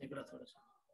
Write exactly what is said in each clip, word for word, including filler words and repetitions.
तिकडं थोडस.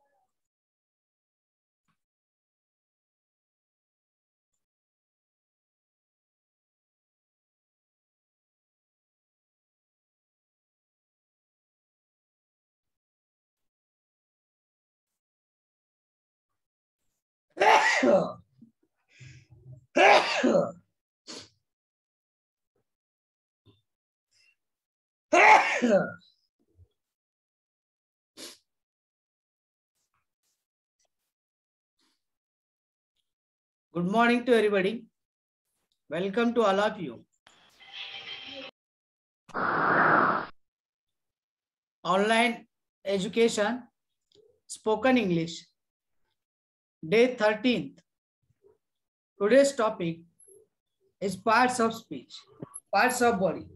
Good morning to everybody. Welcome to all of you. Online education, spoken English, day thirteenth. Today's topic is parts of speech, parts of body.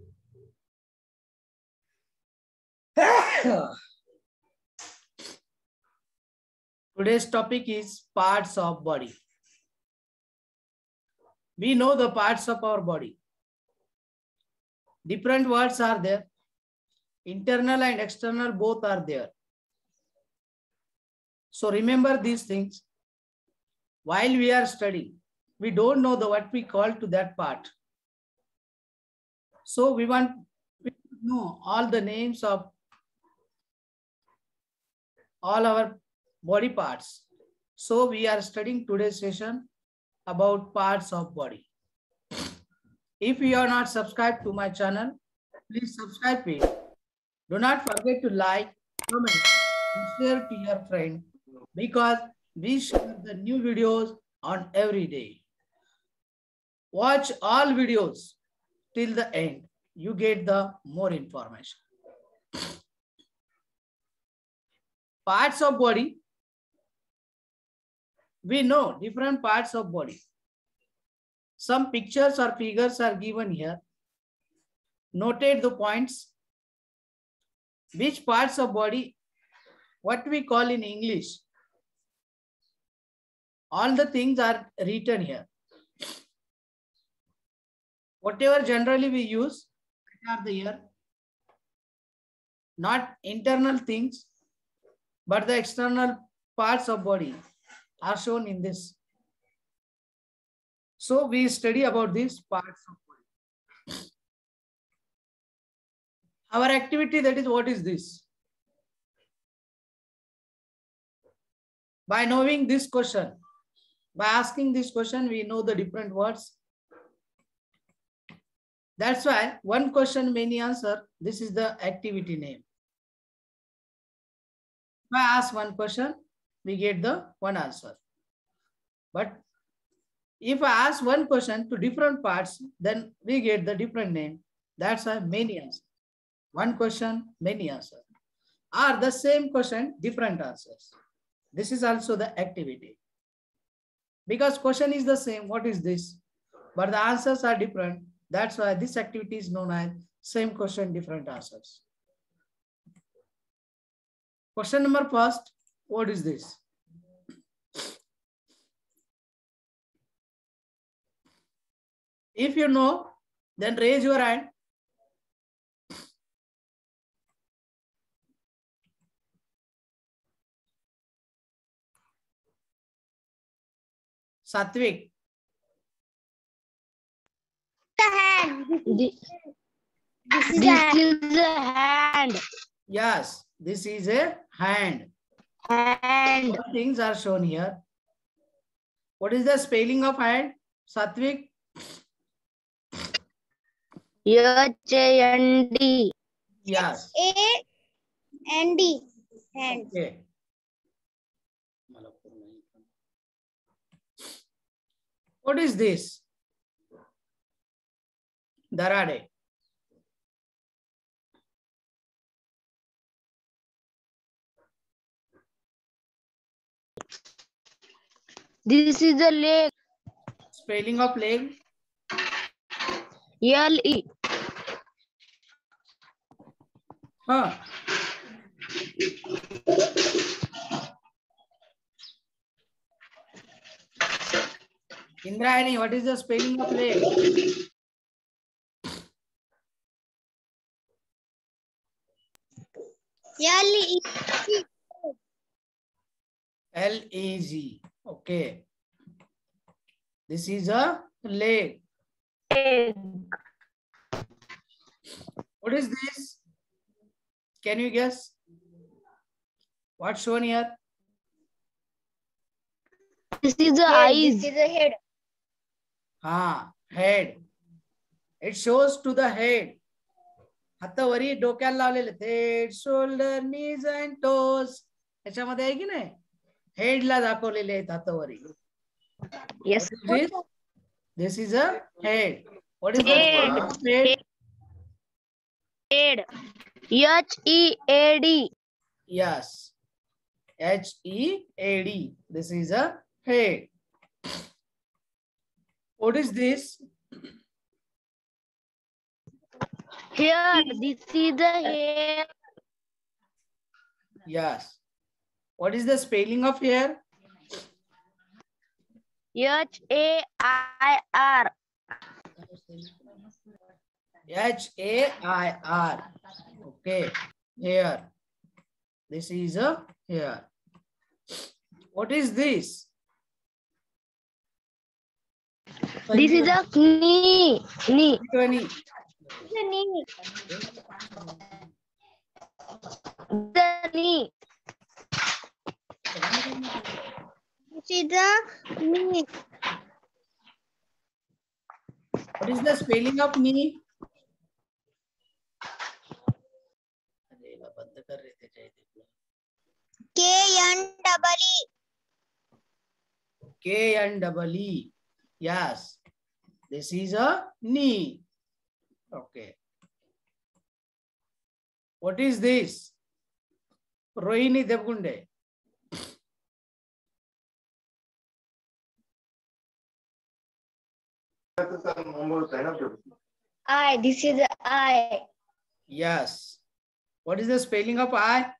Today's topic is parts of body. We know the parts of our body. Different words are there. Internal and external both are there. So remember these things. While we are studying, we don't know the what we call to that part. So we want to know all the names of all our body parts. So we are studying today's session about parts of body. If you are not subscribed to my channel, please subscribe it. Do not forget to like, comment, and share to your friend because we share the new videos on every day. Watch all videos till the end. You get the more information. Parts of body. We know different parts of body. Some pictures or figures are given here. Notate the points. Which parts of body, what we call in English. All the things are written here. Whatever generally we use, are the here. Not internal things, but the external parts of body are shown in this. So we study about these parts of body. Our activity, that is, what is this? By knowing this question, by asking this question, we know the different words. That's why one question, many answer. This is the activity name. If I ask one question, we get the one answer. But if I ask one question to different parts, then we get the different name. That's why many answers. One question, many answers. Or the same question, different answers. This is also the activity. Because question is the same, what is this? But the answers are different. That's why this activity is known as same question, different answers. Question number first, what is this? If you know, then raise your hand. Satvik. The hand. This, this, is, this a is a hand. Yes, this is a hand. Hand. What things are shown here? What is the spelling of hand, Satvik? H A N D. Yes. A N D. Hand. Okay. What is this? Darade. This is the leg. Spelling of leg? L E. Huh. Indrayani, what is the spelling of leg? L E. L E G. Okay. This is a leg. Egg. What is this? Can you guess? What's shown here? This is the Head. eyes. This is a head. Ah, head. It shows to the head. हातावरी डोक्याला लावलेले head shoulders knees and toes त्याच्यामध्ये आहे की नाही हेडला दाखवलेले आहेत हातावरी. Yes. This this is a head. What is the Head. name of head? Head. H E A D. Yes. H E A D. This is a head. What is this? Here. This is the hair. Yes. What is the spelling of hair? H A I R. H A I R. Okay. Hair. This is a hair. What is this? This is a knee. Knee. Knee. The knee. The knee. This is the knee. What is the spelling of knee? K N double E. K and double E. Yes. This is a knee. Okay. What is this? Rohini Devgunde. I. This is the I. Yes. What is the spelling of eye?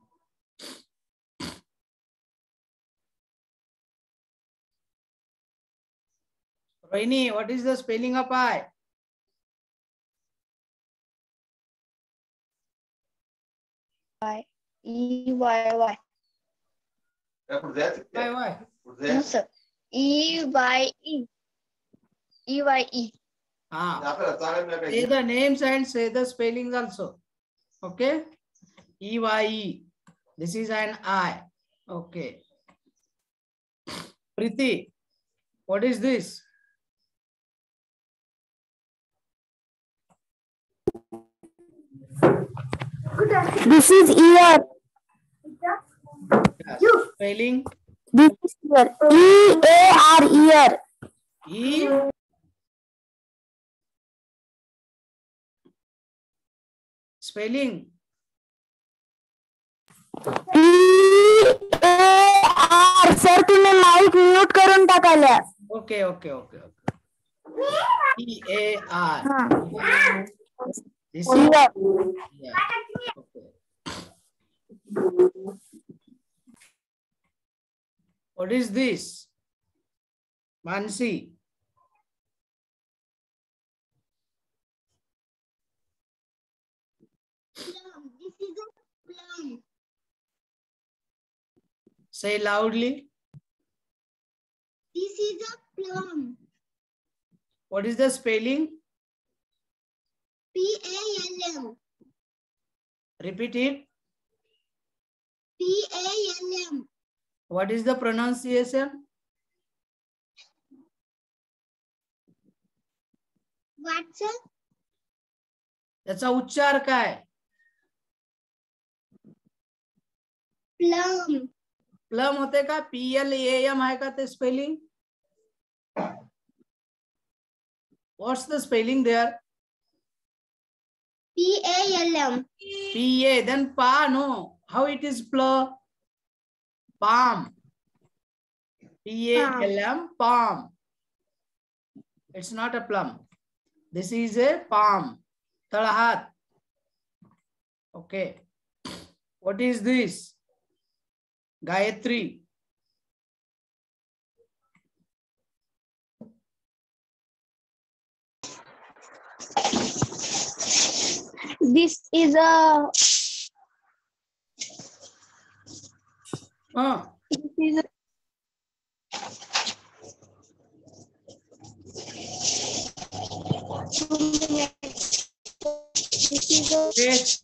Rohini, what is the spelling of eye? Y. E Y Y. Why, why? No, sir. E Y E. E Y E. Ah. Say the names and say the spellings also. Okay. E Y E. This is an I. Okay. Priti, what is this? This is ear. Yes. Spelling This is ear. E A R ear. E. Spelling E A R. Sir तुम्ही mike mute करून टाकायला. Okay, okay, okay, okay. E A R. This is Ear. yeah. Okay. What is this? Mansi. Plum. This is a plum. Say loudly. This is a plum. What is the spelling? P A L M. Repeat it. P A L M. What is the pronunciation? What's up? त्याचा उच्चार काय? Plum. Plum होते का? P L A M आहे का ते spelling? What's the spelling there? P A L M. P A, then pa, no. How it is pl? Palm. P A L M, palm. It's not a plum. This is a palm. Tadahat. Okay. What is this? Gayatri. This is a Uh, is a Suresh.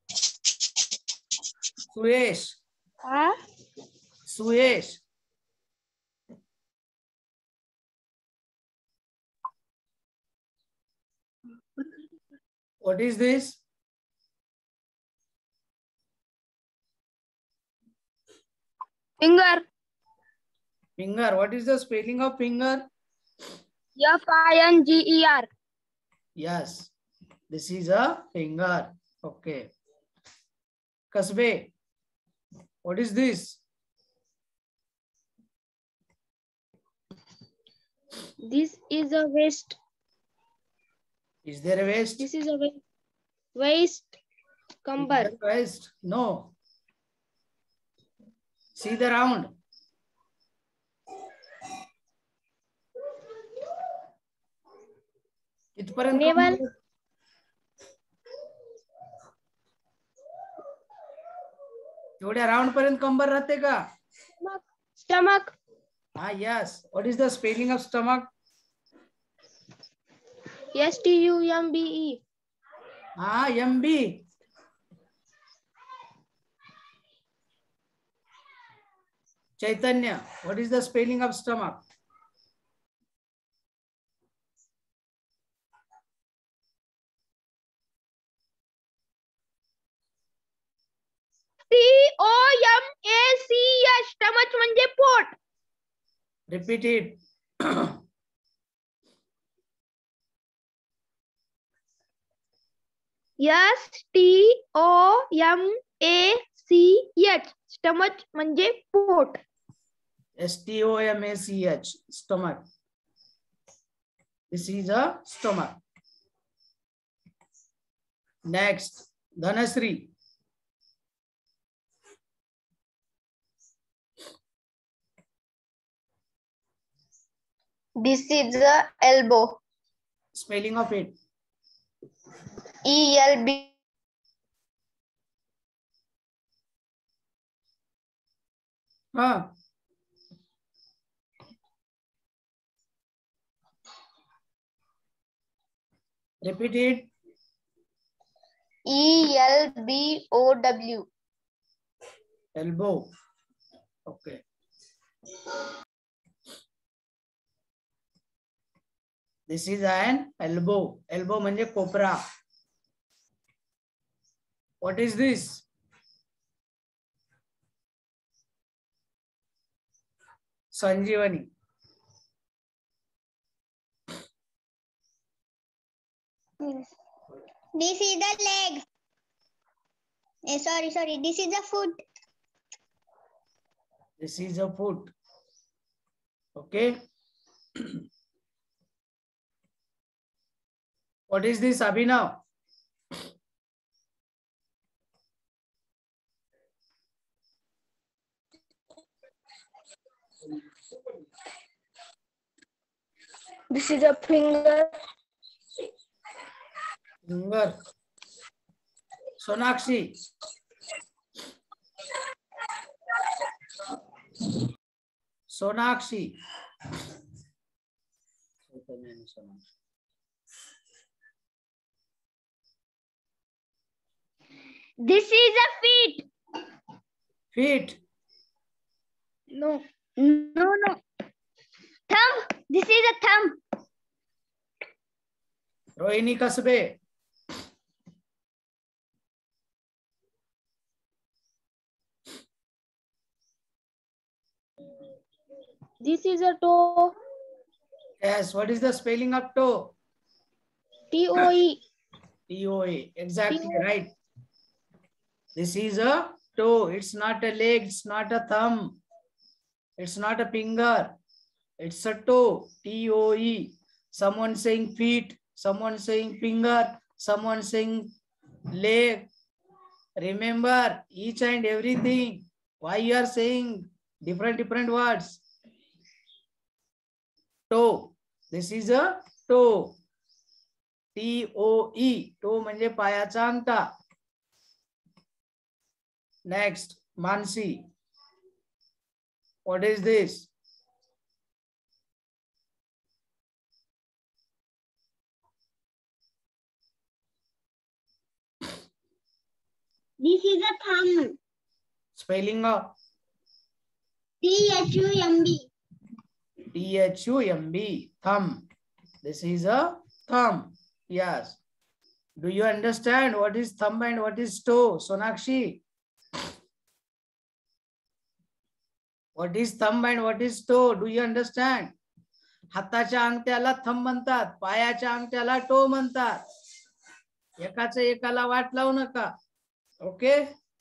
Suresh. huh? Suresh. What is this? Finger. Finger. What is the spelling of finger? F I N G E R. Yes. This is a finger. Okay. Kasbe. What is this? This is a waist. Is there a waist? This is a waist. Waist. Is Camber. there a waist? No. See the round. इथपर्यंत Navel. कंबर. एवढ्या round पर्यंत कंबर राहते का? Stomach. Ah, yes. What is the spelling of stomach? S T U M B E. Ah, M B. Chaitanya, what is the spelling of stomach? T O M A C H. Stomach म्हणजे पोट. Repeat it. S T O M A C H. Stomach म्हणजे पोट. S T O M A C H. Stomach. This is a stomach. Next, Dhanasri. This is the elbow. Spelling of it. E L B. Huh? Repeat it. E L B O W. Elbow. Okay. This is an elbow. Elbow म्हणजे कोपरा. What is this? Sanjeevani. This is the leg. Eh, sorry, sorry. This is the foot. This is a foot. Okay. What is this, Abhinav? This is a finger. Finger. Sonakshi. Sonakshi. This is a feet. Feet. No. No, no. Thumb. This is a thumb. Rohini Kasbe. This is a toe. Yes. What is the spelling of toe? T O E. T O A. Exactly T O A. right. This is a toe. It's not a leg. It's not a thumb. It's not a finger. It's a toe. T O E. Someone saying feet. Someone saying finger. Someone saying leg. Remember each and everything. Why you are saying different different words? Toe. This is a toe. T O E. Toe म्हणजे पायाचा अंगठा. Next, Mansi. What is this? This is a thumb. Spelling of T H U M B. T H U M B, thumb. This is a thumb. Yes. Do you understand what is thumb and what is toe, Sonakshi? What is thumb and what is toe? Do you understand? हाताच्या अंगठ्याला thumb म्हणतात, पायाच्या अंगठ्याला to म्हणतात. एकाच एकाला वाट लावू नका. Okay.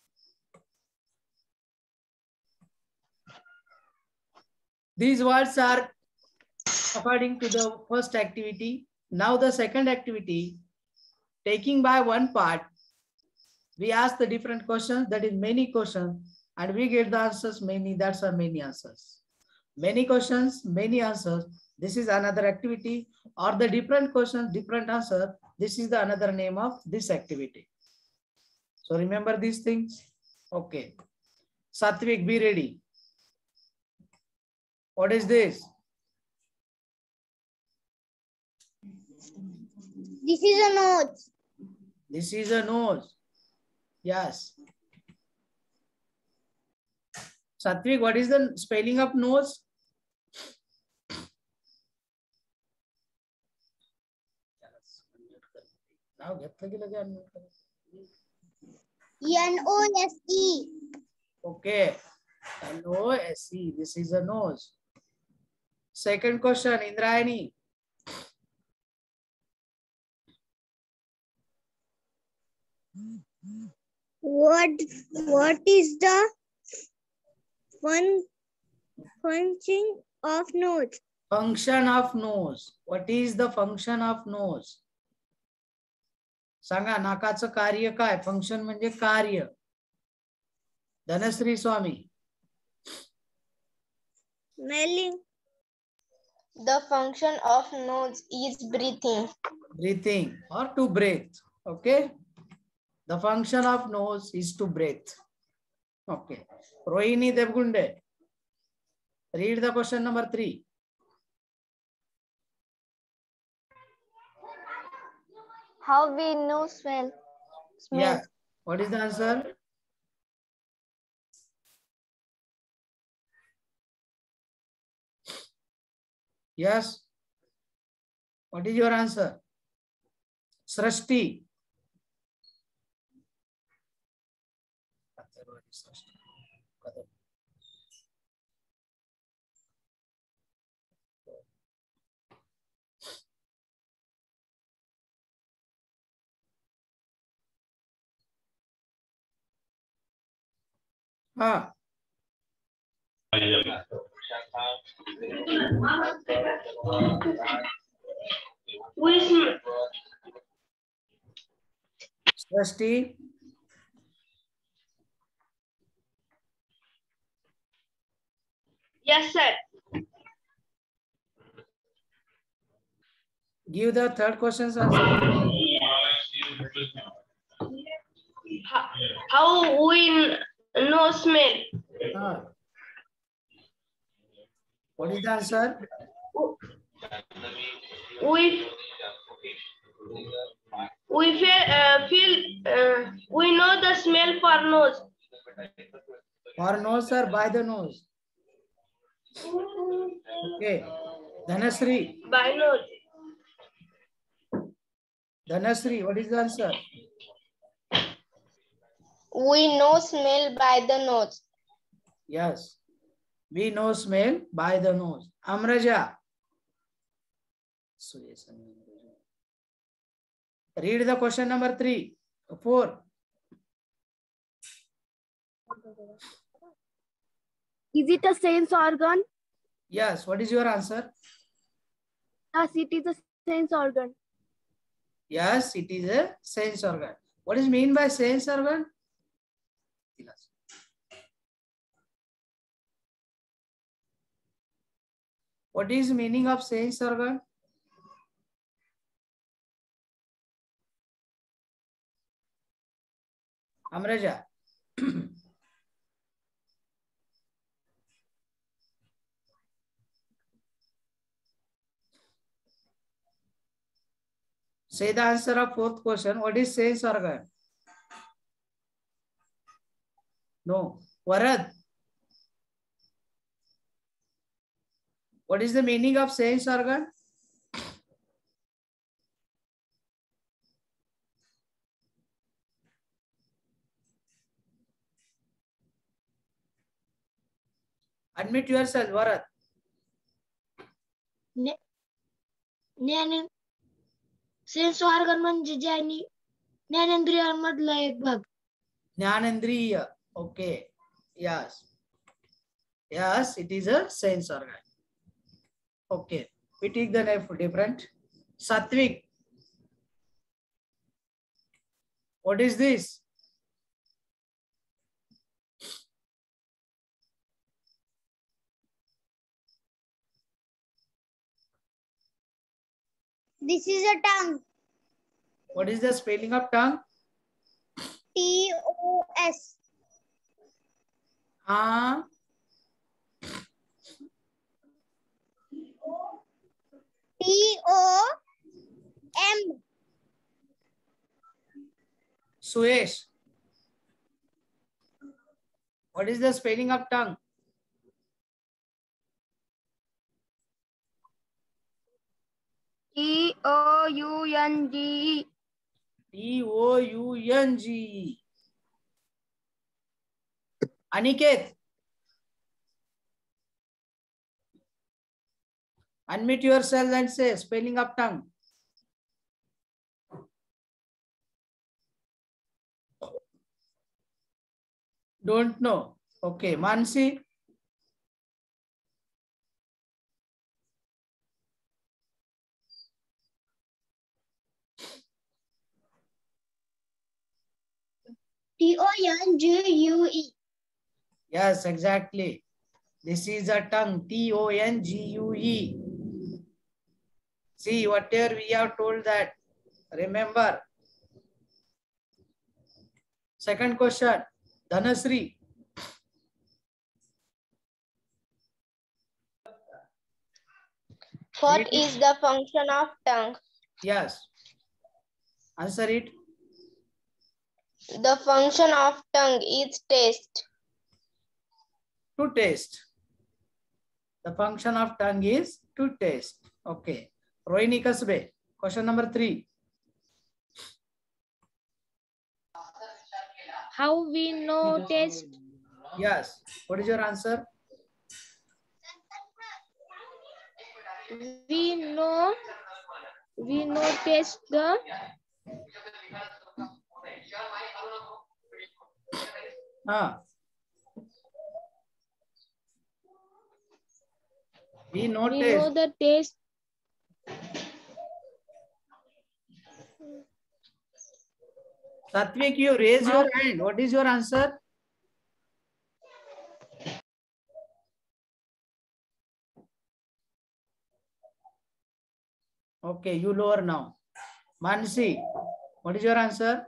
These words are according to the first activity. Now the second activity, taking by one part, we ask the different questions, that is many questions, and we get the answers many. That's our many answers. Many questions, many answers. This is another activity, or the different questions, different answer. This is the another name of this activity. So remember these things. Okay. Satvik, be ready. What is this? This is a nose. This is a nose. Yes. Satvik, what is the spelling of nose? Now get the N O S E. Okay. N O S E. This is a nose. Second question, Indrayani. What what is the fun function of nose? Function of nose. What is the function of nose? सांगा नाकाचं कार्य काय? Function म्हणजे कार्य. Dhanashree Swami. Smelling. The function of nose is breathing. Breathing or to breathe. Okay. The function of nose is to breathe. Okay. Rohini Devgunde. Read the question number three. How we know smell? Smell. Yeah. What is the answer? Yes. What is your answer? Srishti. Ah. Which Srishti. Yes, sir. Give the third question's answer. How we know smell? Ah. What is the answer? We we feel uh, feel uh, we know the smell for nose. For nose or by the nose? Okay. Dhanasri. By nose. Dhanasri, what is the answer? We know smell by the nose. Yes. We know smell by the nose. Amraja. Read the question number three. Four. Is it a sense organ? Yes. What is your answer? Yes, it is a sense organ. Yes, it is a sense organ. What is mean by sense organ? What is meaning of sense organ? Amraja. Say the answer of fourth question. What is sense organ? No. Varad. What is the meaning of sense organ? Admit yourself, Varad. ज्ञान sense organ म्हणजे ज्ञानी ज्ञानेंद्रियांमधला एक भाग. Jnanendriya. Okay. Yes. Yes, it is a sense organ. Okay. We take the name different. Satvik. What is this? This is a tongue. What is the spelling of tongue? T O S. Ah. T O M. Suesh. What is the spelling of tongue? T O U N G E. T O U N G E. Aniket. Unmute yourself and say spelling of tongue. Don't know. Okay. Mansi. T O N G U E. Yes, exactly. This is a tongue. T O N G U E. See, whatever we have told that. Remember. Second question. Dhanasri. What is the function of tongue? Yes. Answer it. The function of tongue is taste. To taste. The function of tongue is to taste. Okay. Rohini Kasbe. Question number three. How we know taste? Yes. What is your answer? We know we know taste the Ah. We know we taste. know the taste. Satvik, you raise your hand. What is your answer? Okay, you lower now. Mansi, what is your answer?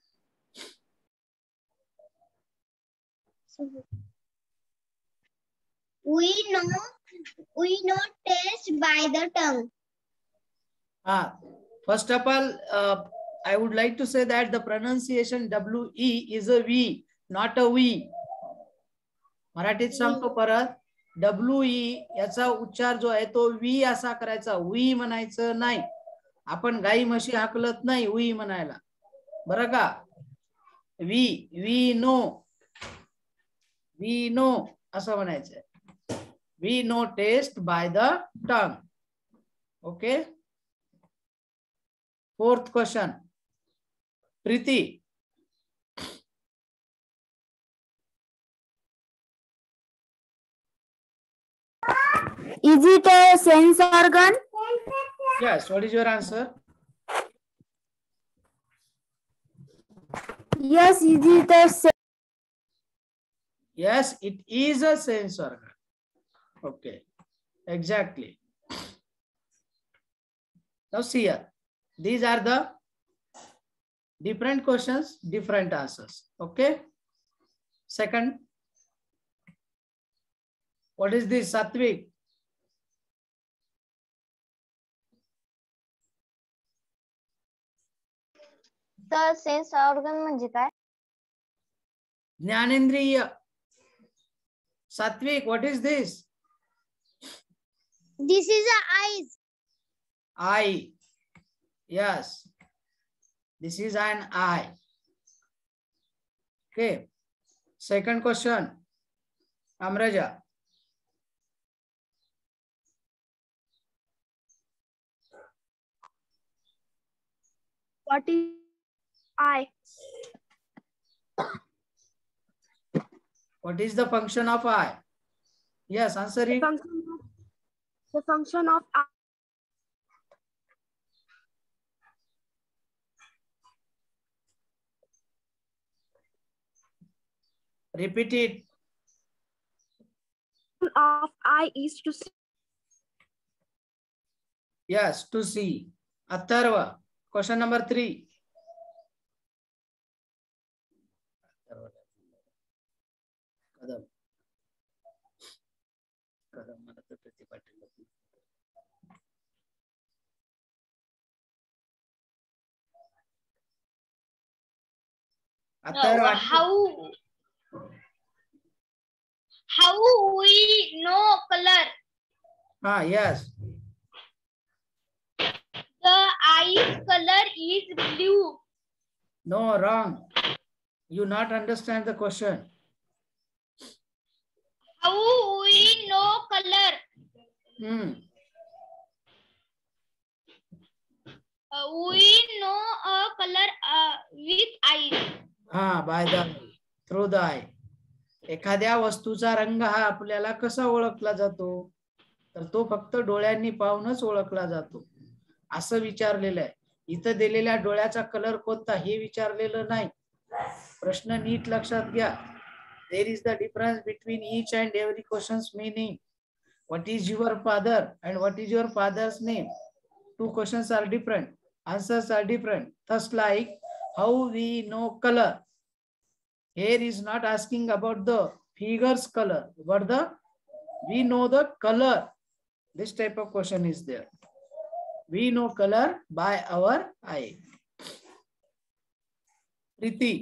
We know we know taste by the tongue. Ah, first of all, uh, I would like to say that the pronunciation W E is a V, not a V. मराठीत सांगतो परत. W E याचा उच्चार जो आहे तो we असा करायचा. वी म्हणायचं नाही. आपण गाई म्हशी हाकलत नाही वी म्हणायला. बरं का? We we know we know असं म्हणायचं. We know taste by the tongue. Okay. Fourth question. Preeti. Is it a sense organ? Yes. What is your answer? Yes, is it a sense? Yes, it is a sense organ. Okay. Exactly. Now see here. These are the different questions, different answers. Okay. Second. What is this, Satvik? तर sense organ म्हणजे काय? ज्ञानेंद्रिय. Satvik, what is this? This is the eyes. Eye. Yes. This is an eye. Okay. Second question. Amraja. What is eye? What is the function of eye? Yes, answer The it. function of, the function of eye. Repeat it. Of eye is to see. Yes, to see. Atharva. Question number three. Kadam. Kadam mana to Prati Patil. Atharva. How how we know color? Ah, yes. The eye's color is blue. No, wrong. You not understand the question. How we know color? Hmm. Uh, we know a color uh, with eyes. हा, by the eye, through the eye. एखाद्या वस्तूचा रंग हा आपल्याला कसा ओळखला जातो, तर तो फक्त डोळ्यांनी पाहूनच ओळखला जातो असं विचारलेलं आहे. इथं दिलेल्या डोळ्याचा कलर कोणता हे विचारलेलं नाही. प्रश्न नीट लक्षात घ्या. There is the difference between each and every questions meaning. What is your father and what is your father's name. Two questions are different, answers are different. Thus like how we know colour. Here is not asking about the figure's color, but the we know the color. This type of question is there. We know color by our eye. Priti.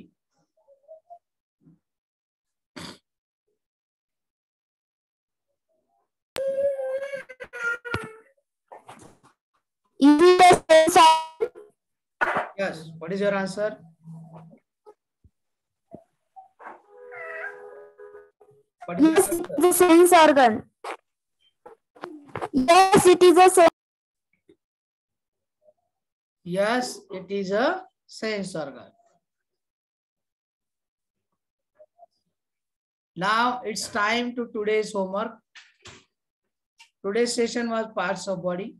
Yes. What is your answer? What is your Yes, answer? the sense organ. Yes, it is a sense. Yes, it is a sense organ. Now it's time to today's homework. Today's session was parts of body.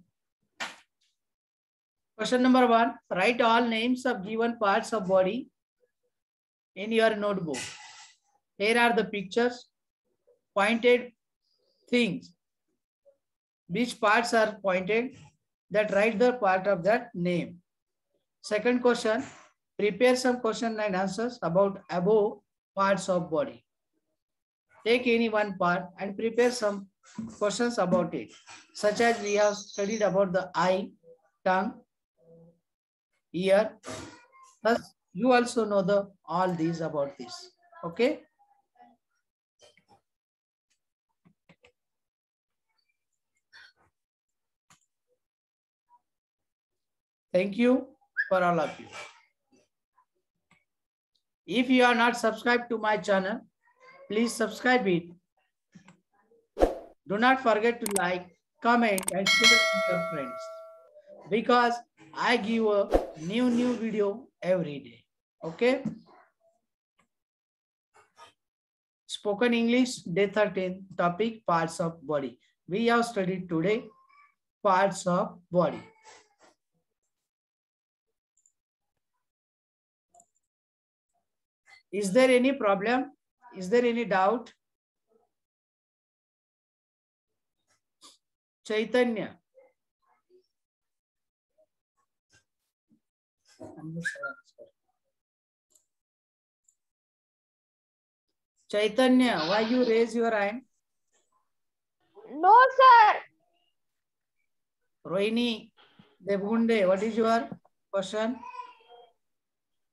Question number one, write all names of given parts of body in your notebook. Here are the pictures, pointed things. Which parts are pointed? That write the part of that name. Second question, prepare some question and answers about above parts of body. Take any one part and prepare some questions about it, such as we have studied about the eye, tongue, ear. Thus, you also know the all these about this. Okay. Thank you for all of you. If you are not subscribed to my channel, please subscribe it. Do not forget to like, comment, and share with your friends, because I give a new new video every day. Okay. Spoken English day thirteen, topic parts of body. We have studied today parts of body. Is there any problem? Is there any doubt? Chaitanya. Chaitanya, why you raise your hand? No, sir. Rohini Devgunde, what is your question?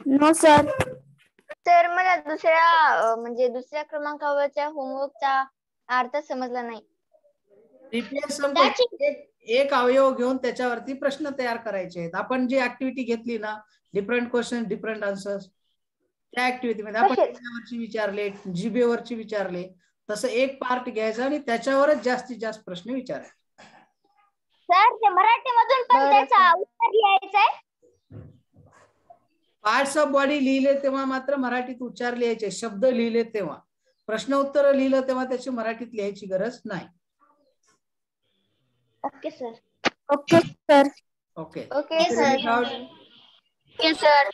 No sir. Sir मला दुसऱ्या अं, म्हणजे दुसऱ्या क्रमांकावरच्या होमवर्कचा अर्थ समजला नाही. Replace एक एक अवयव घेऊन त्याच्यावरती प्रश्न तयार करायचे आहेत. आपण जी ऍक्टिव्हिटी घेतली ना, डिफरंट क्वेश्चन डिफरंट आन्सर्स, त्या ऍक्टिव्हिटी मध्ये आपण कसे? वरची विचारले, जीबीवरची विचारले, तसं एक पार्ट घ्यायचा आणि त्याच्यावरच जास्तीत जास्त प्रश्न विचारायचे. सर ते मराठीमधून पण त्याचा उत्तर लिहायचंय. पार्ट्स ऑफ बॉडी लिहिले तेव्हा मात्र मराठीत उच्चार लिहायचे, शब्द लिहिले तेव्हा. प्रश्न उत्तर लिहिलं तेव्हा त्याची मराठीत लिहायची गरज नाही. Okay sir. Okay sir. Okay okay sir. Okay sir.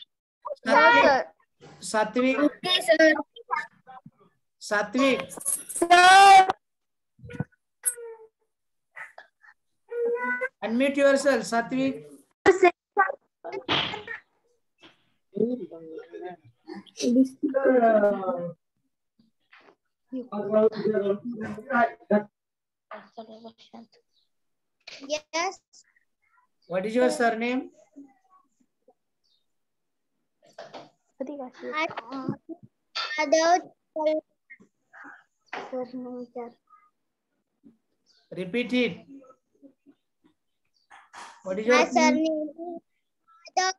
Satvik okay sir. Satvik sir. Unmute yourself. Satvik Yes. what is your surname? Repeat it. What is your My surname is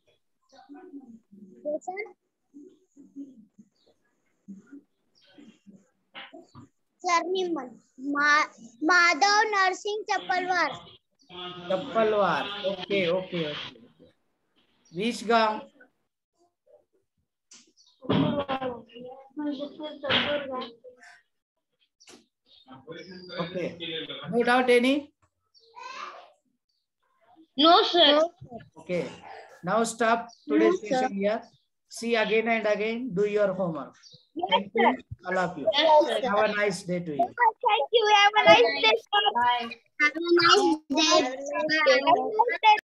surname Ma- Madhav Nursing Chappalwar. Chappalwar. Okay, okay, okay. Which gaon? Okay. No doubt any? No, sir. Okay. Now stop today's No, sir. session here. See again and again. Do your homework. Thank you, all of you. Yes, sir. Have a nice day to you. Thank you. Have a nice day. Have a nice day.